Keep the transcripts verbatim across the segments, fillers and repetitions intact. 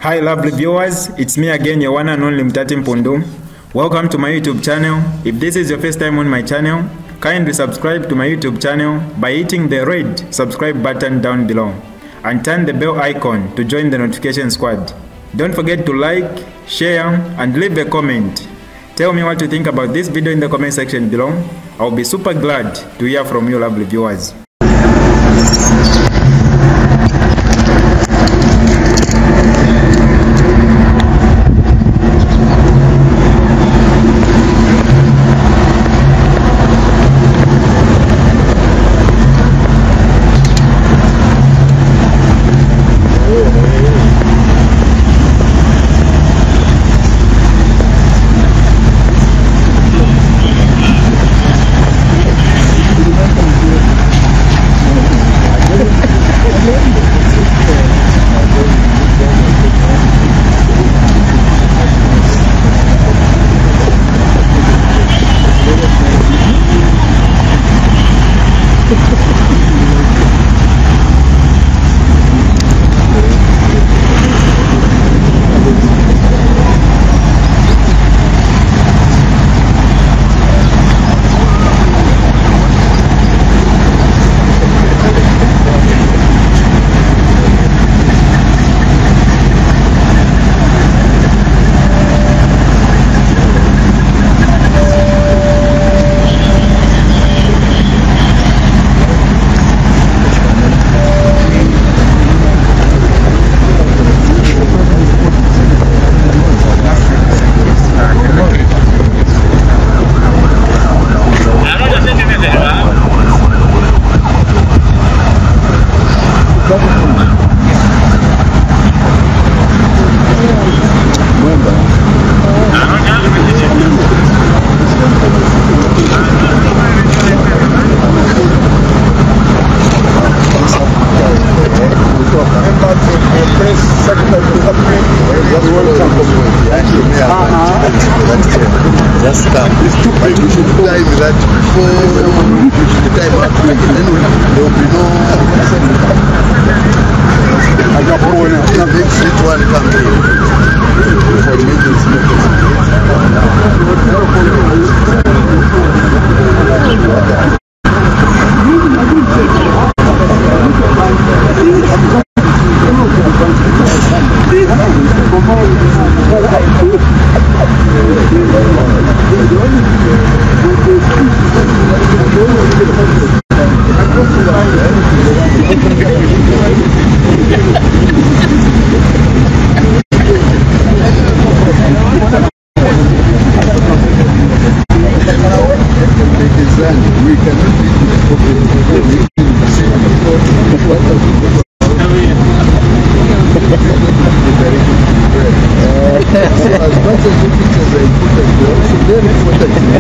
Hi lovely viewers, it's me again, your one and only Mtati Mpundu. Welcome to my YouTube channel. If this is your first time on my channel, kindly subscribe to my YouTube channel by hitting the red subscribe button down below and turn the bell icon to join the notification squad. Don't forget to like, share and leave a comment. Tell me what you think about this video in the comment section below. I'll be super glad to hear from you lovely viewers. Just come. But we should dive that before the time after, and then there will be no. I got one. The big sweet one comes in for middle we cannot so as much as the pictures are important, they're also very important in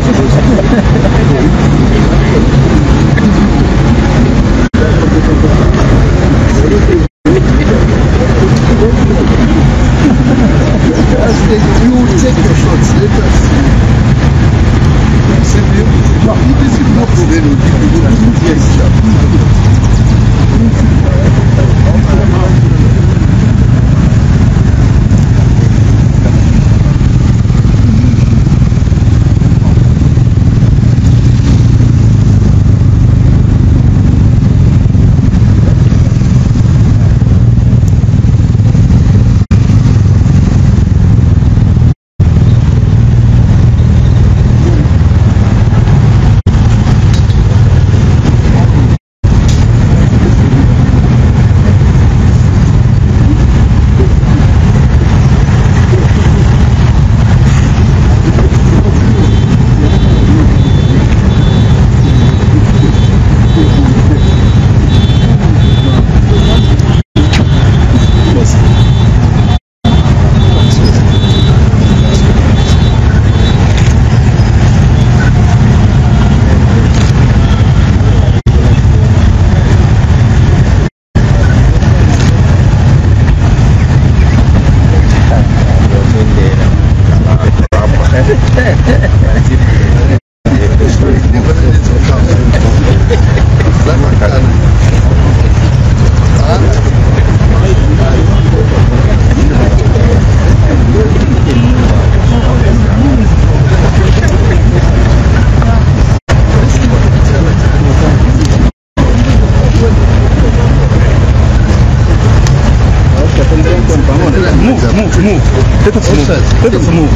you take your shots, let us see. No, this is not the way we do it. Yes, Move, move, move. Let us move. Let us move.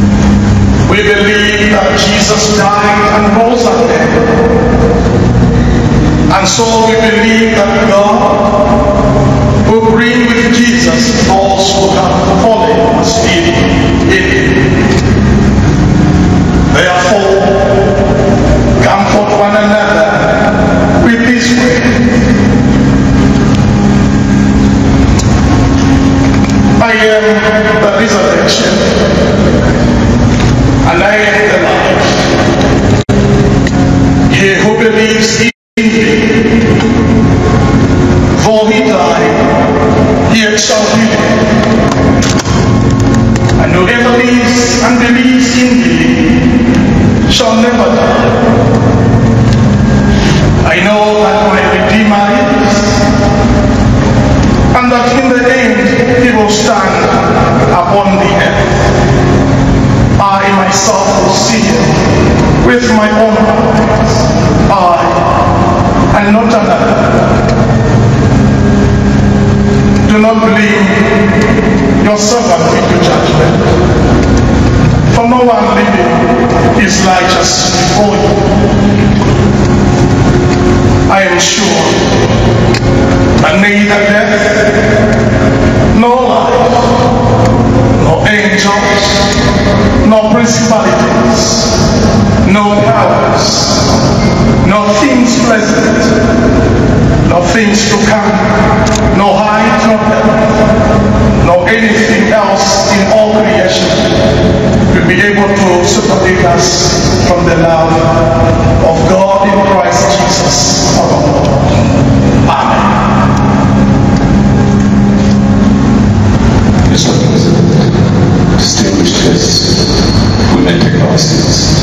We believe that Jesus died and rose again And so we believe that God will bring with Jesus those who have fallen asleep in Him. Therefore, comfort one another with this word. I am the resurrection, and I am the life. He who believes in me, though he die, yet shall he live. And whoever lives and believes in me shall never die. I know that my Redeemer lives, and that in the end he will stand upon the earth. I myself will see him with my own eyes, I and not another. Do not believe your servant into judgment, for no one living is righteous before you. I am sure that neither death, nor life, nor angels, nor principalities, nor powers, nor things present, nor things to come, nor height, nor depth, nor anything else in all creation will be able to separate us from the love of God in Christ Jesus our Lord. Amen. Mister President, distinguished guests, we may take our seats.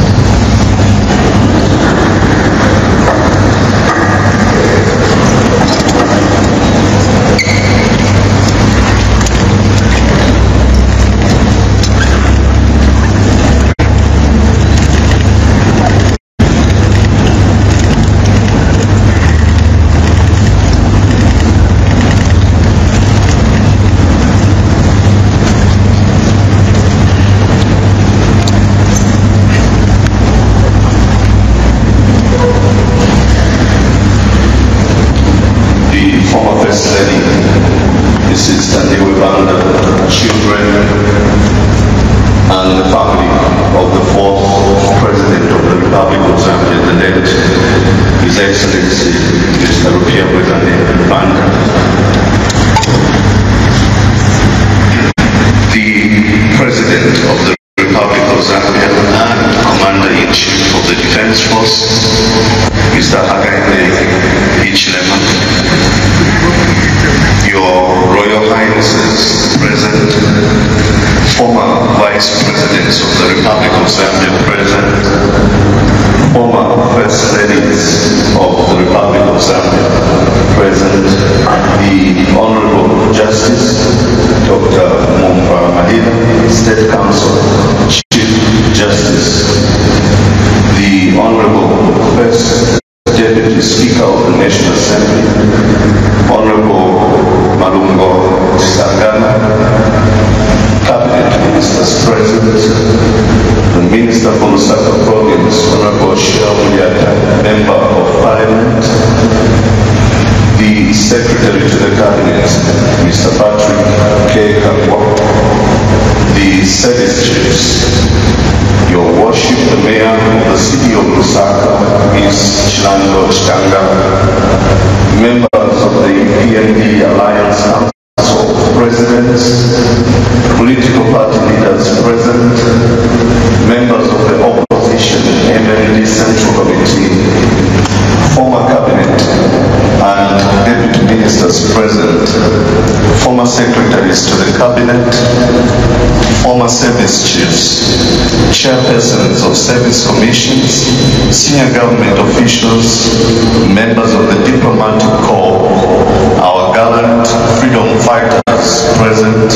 Chairpersons of service commissions, senior government officials, members of the diplomatic corps, our gallant freedom fighters present,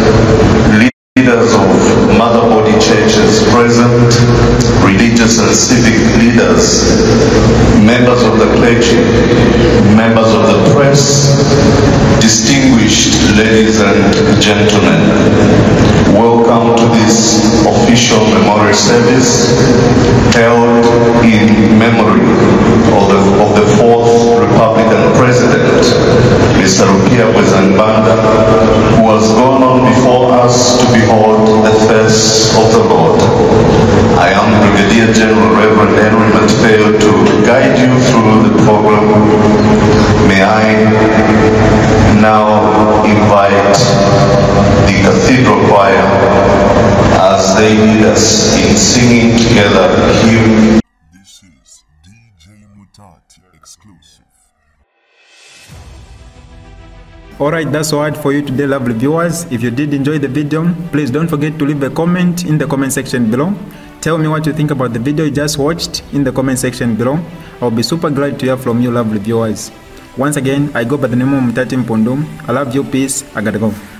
leaders of mother body churches present, religious and civic leaders, members of the clergy, members of the press, distinguished ladies and gentlemen, welcome to this official memorial service held in memory of the, of the fourth Alright, that's all for you today, lovely viewers. If you did enjoy the video, please don't forget to leave a comment in the comment section below. Tell me what you think about the video you just watched in the comment section below. I'll be super glad to hear from you, lovely viewers. Once again, I go by the name of Mutati Mpundu. I love you, peace, I gotta go.